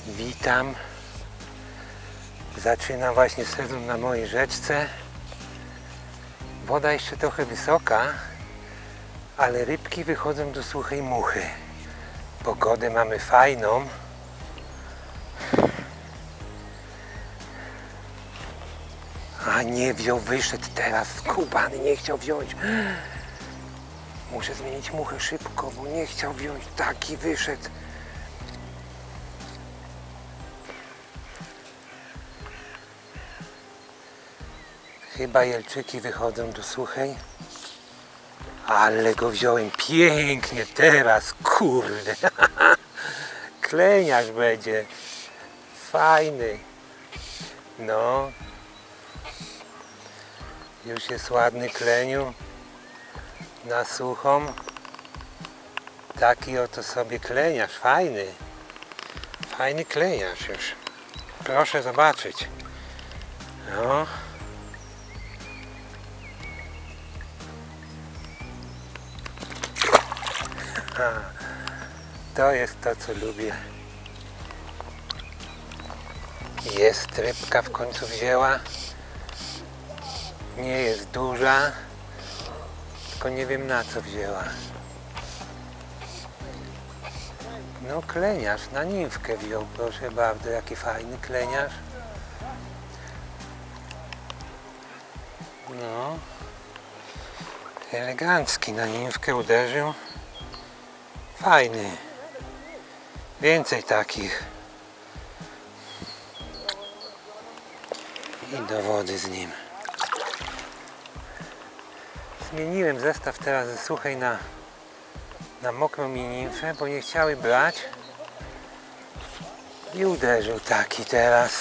Witam. Zaczynam właśnie sezon na mojej rzeczce. Woda jeszcze trochę wysoka, ale rybki wychodzą do suchej muchy. Pogodę mamy fajną. A nie wziął, wyszedł teraz, skubany, nie chciał wziąć. Muszę zmienić muchę szybko, bo nie chciał wziąć, taki wyszedł. Chyba jelczyki wychodzą do suchej. Ale go wziąłem pięknie teraz, kurde. Kleniarz będzie. Fajny. No. Już jest ładny kleniu. Na suchą. Taki oto sobie kleniarz. Fajny. Fajny kleniarz już. Proszę zobaczyć. No. To jest to, co lubię. Jest rybka, w końcu wzięła. Nie jest duża, tylko nie wiem, na co wzięła. No kleniarz, na nimfkę wziął, proszę bardzo, jaki fajny kleniarz. No, elegancki, na nimfkę uderzył. Fajny. Więcej takich. I do wody z nim. Zmieniłem zestaw teraz ze suchej na mokrą nimfę, bo nie chciały brać. I uderzył taki teraz.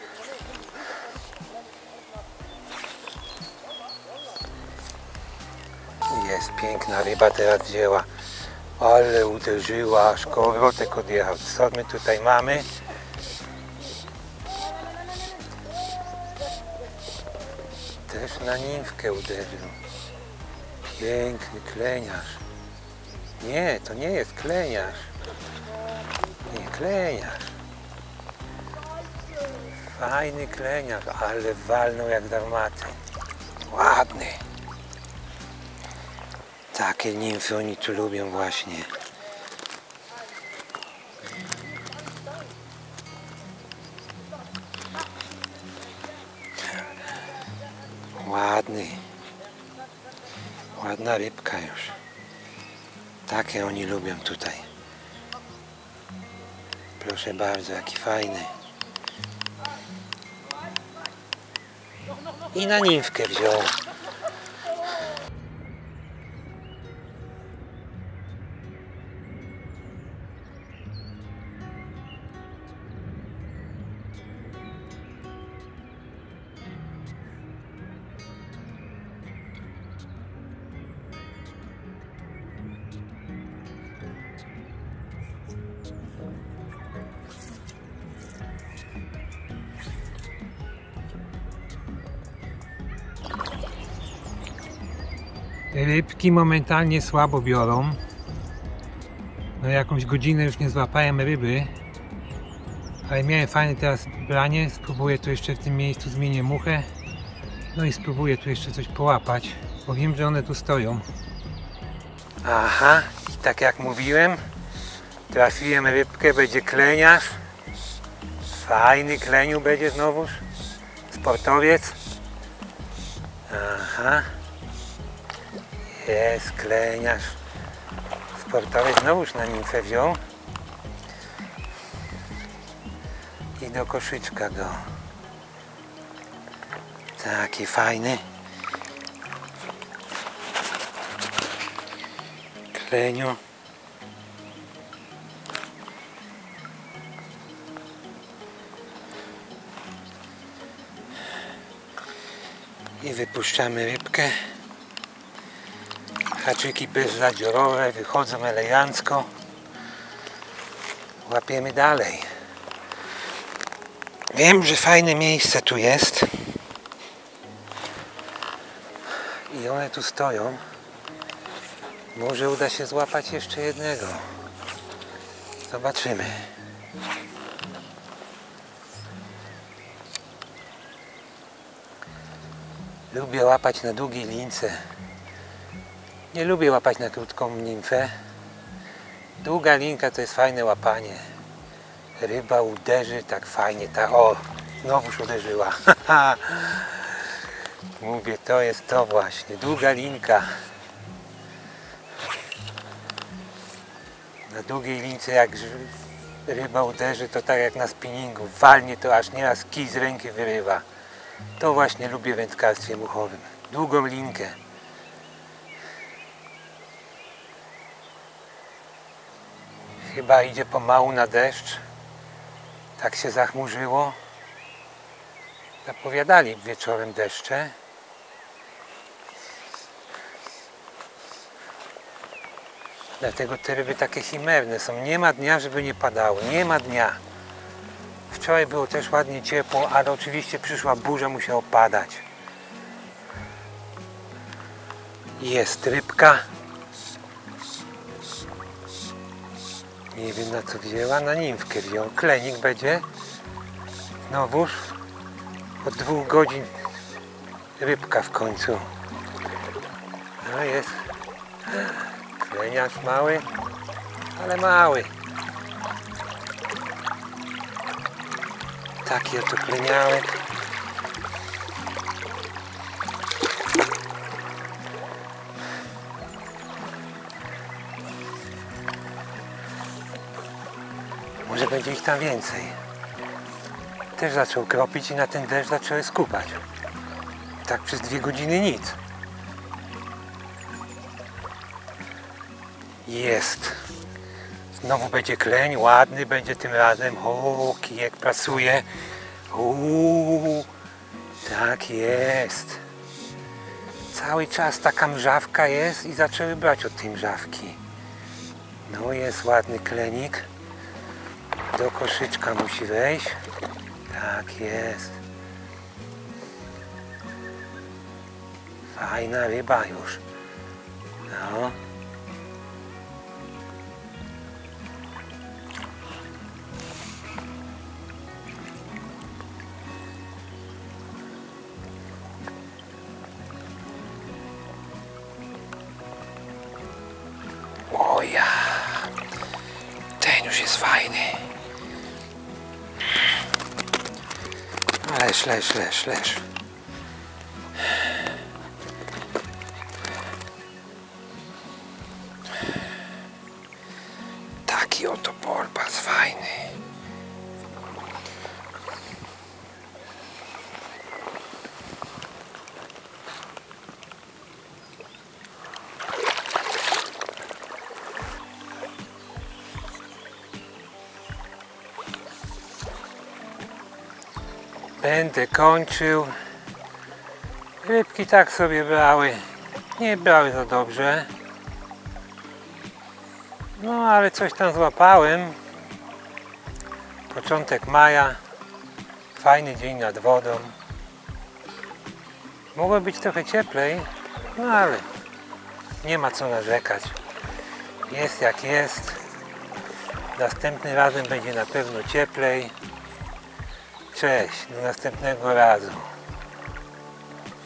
Jest piękna ryba, teraz wzięła. Ale uderzyła, aż kołowrotek odjechał. Co my tutaj mamy? Też na nimfkę uderzył. Piękny kleniarz. Nie, to nie jest kleniarz. Nie, kleniarz. Fajny kleniarz, ale walnął jak darmaty. Ładny. Takie nimfy oni tu lubią właśnie. Ładny. Ładna rybka już. Takie oni lubią tutaj. Proszę bardzo, jaki fajny. I na nimfkę wziął. Rybki momentalnie słabo biorą. No jakąś godzinę już nie złapałem ryby. Ale miałem fajne teraz branie. Spróbuję tu jeszcze w tym miejscu, zmienię muchę. No i spróbuję tu jeszcze coś połapać. Bo wiem, że one tu stoją. Aha, i tak jak mówiłem, trafiłem rybkę, będzie kleniarz. Fajny kleniu będzie znowuż. Sportowiec. Aha. Jest kleniarz. Sportowiec znowuż na nimfę wziął. I do koszyczka go. Taki fajny. Kleniu. I wypuszczamy rybkę. Haczyki bezzadziorowe wychodzą elegancko. Łapiemy dalej. Wiem, że fajne miejsce tu jest. I one tu stoją. Może uda się złapać jeszcze jednego. Zobaczymy. Lubię łapać na długiej lince. Nie lubię łapać na krótką nimfę. Długa linka to jest fajne łapanie. Ryba uderzy tak fajnie. O, znowuż uderzyła. Mówię, to jest to właśnie. Długa linka. Na długiej lince jak ryba uderzy, to tak jak na spinningu. Walnie to aż nieraz kij z ręki wyrywa. To właśnie lubię w wędkarstwie muchowym. Długą linkę. Chyba idzie pomału na deszcz. Tak się zachmurzyło. Zapowiadali wieczorem deszcze. Dlatego te ryby takie chimerne są. Nie ma dnia, żeby nie padało. Nie ma dnia. Wczoraj było też ładnie ciepło, ale oczywiście przyszła burza, musiało padać. Jest rybka. Nie wiem na co wzięła, na nimfkę wziął. Klenik będzie. Znowuż od 2 godzin rybka w końcu. No jest. Kleniarz mały, ale mały. Taki oto kleniałek. Może będzie ich tam więcej. Też zaczął kropić i na ten deszcz zaczęły skupać. Tak przez 2 godziny nic. Jest. Znowu będzie kleń, ładny będzie tym razem. O, kijek pracuje. Tak jest. Cały czas taka mrzawka jest i zaczęły brać od tej mrzawki. No jest ładny klenik. Do koszyczka musi wejść. Tak jest. Fajna ryba już. No. O ja. Ten już jest fajny. Leż. Taki oto porpas fajny. Będę kończył. Rybki tak sobie brały. Nie brały za dobrze. No ale coś tam złapałem. Początek maja. Fajny dzień nad wodą. Mogło być trochę cieplej. No ale nie ma co narzekać. Jest jak jest. Następnym razem będzie na pewno cieplej. Cześć, do następnego razu.